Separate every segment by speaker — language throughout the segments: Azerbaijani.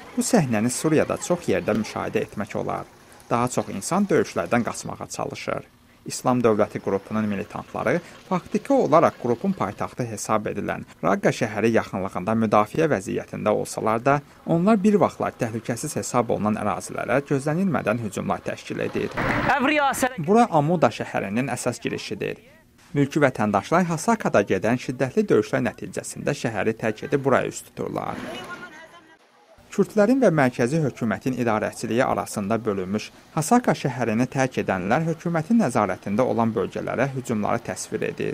Speaker 1: Bu səhnəni Suriyada çox yerdə müşahidə etmək olar. Daha çox insan döyüşlərdən qaçmağa çalışır. İslam Dövləti qrupunun militantları faktiki olaraq qrupun paytaxtı hesab edilən Raqqa şəhəri yaxınlığında müdafiə vəziyyətində olsalar da, onlar bir vaxtlar təhlükəsiz hesab olunan ərazilərə gözlənilmədən hücumlar təşkil edir. Bura Amuda şəhərinin əsas girişidir. Mülki vətəndaşlar Hasakada gedən şiddətli döyüşlər nəticəsində şəhəri tərk edib buraya üst tuturlar. Kürdlərin və mərkəzi hökumətin idarəçiliyi arasında bölünmüş Hasaka şəhərini tərk edənlər hökumətin nəzarətində olan bölgələrə hücumları təsvir edir.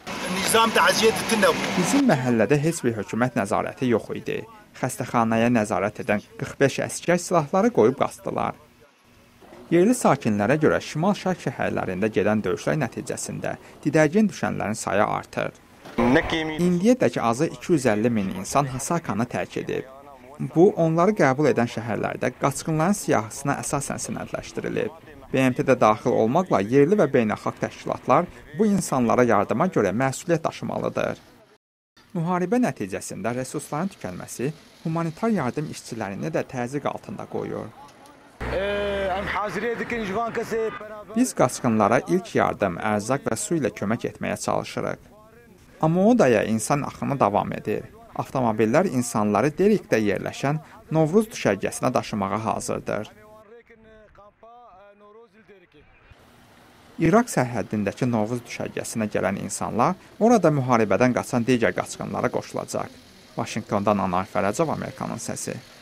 Speaker 1: Bizim məhəllədə heç bir hökumət nəzarəti yox idi. Xəstəxanaya nəzarət edən 45 əsgər silahları qoyub qaçdılar. Yerli sakinlərə görə şimal-şərq şəhərlərində gedən döyüşlər nəticəsində didərgin düşənlərin sayı artır. İndiyədək azı 250 min insan Hasakanı tərk edib. Bu, onları qəbul edən şəhərlərdə qaçqınların siyahısına əsasən sənədləşdirilib. BMT-də daxil olmaqla yerli və beynəlxalq təşkilatlar bu insanlara yardıma görə məsuliyyət daşımalıdır. Müharibə nəticəsində resursların tükənməsi humanitar yardım işçilərini də təzyiq altında qoyur. Biz qaçqınlara ilk yardım, ərzaq və su ilə kömək etməyə çalışırıq. Amuodaya insan axını davam edir. Avtomobillər insanları Derikdə yerləşən Novruz düşərgəsinə daşımağa hazırdır. İraq sərhəddindəki Novruz düşərgəsinə gələn insanlar orada müharibədən qaçan digər qaçqınlara qoşulacaq. Vaşinqtondan Anar Fərəcov, Amerikanın səsi.